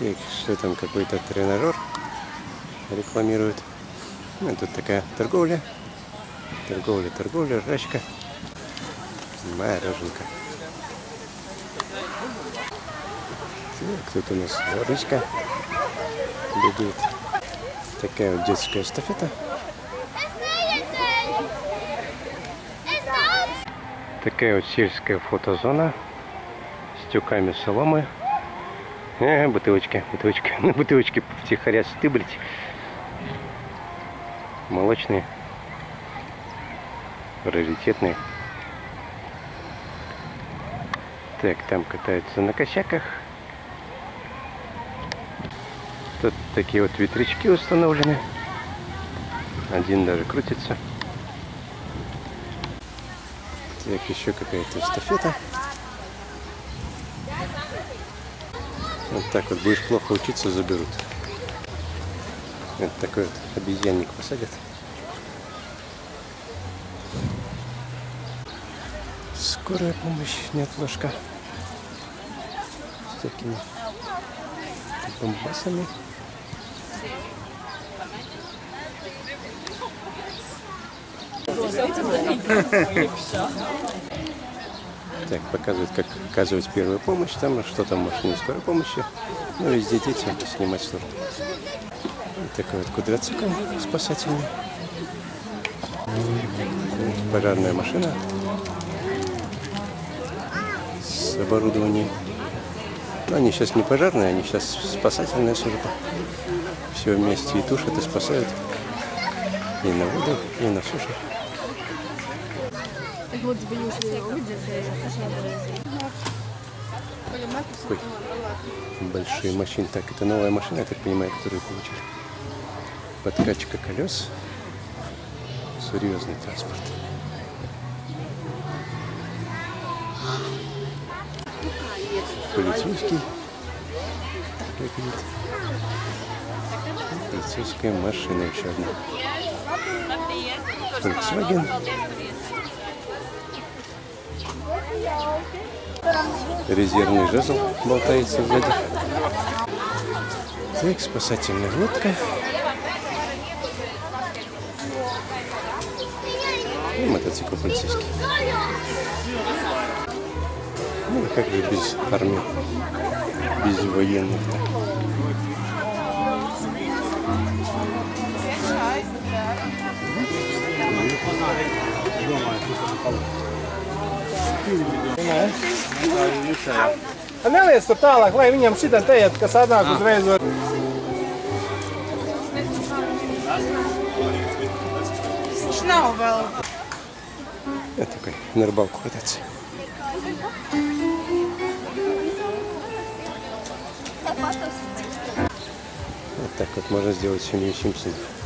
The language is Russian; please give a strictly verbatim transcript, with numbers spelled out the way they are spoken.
И что там, какой-то тренажер рекламирует. Ну, тут такая торговля. Торговля, торговля, жрачка. Мороженка. Так, тут у нас рыська бегает. Такая вот детская эстафета. Такая вот сельская фотозона с тюками соломы. Э, бутылочки, бутылочки, ну бутылочки втихаря стыблить. Молочные, раритетные. Так, там катаются на косяках. Тут такие вот ветрячки установлены. Один даже крутится. Так, еще какая-то эстафета. Вот так вот будешь плохо учиться, заберут. Вот такой вот обезьянник посадят. Скорая помощь, неотложка. С такими бомбасами. Так, показывают, как оказывать первую помощь. Там что там в машине скорой помощи. Ну, везде дети, снимать сложно. Вот такой вот квадроцикл спасательный. Пожарная машина с оборудованием. Но они сейчас не пожарные, они сейчас спасательная служба. Все вместе и тушат, и спасают. И на воду, и на сушу. Ой, большие машины. Так, это новая машина, я так понимаю, которую получили. Подкачка колес. Серьезный транспорт. Полицейский. Полицейская машина еще одна. Volkswagen. Резервный жезл болтается сзади. Так, спасательная лодка. И мотоцикл полицейский. Ну, как же без армии, без военных-то. Neliec tur tālāk, lai viņam šitan te iet, kas atnāk uzreiz var. Viņš nav vēl. Я такой на рыбалку кататься. Вот так вот можно сделать семью Симпсонов.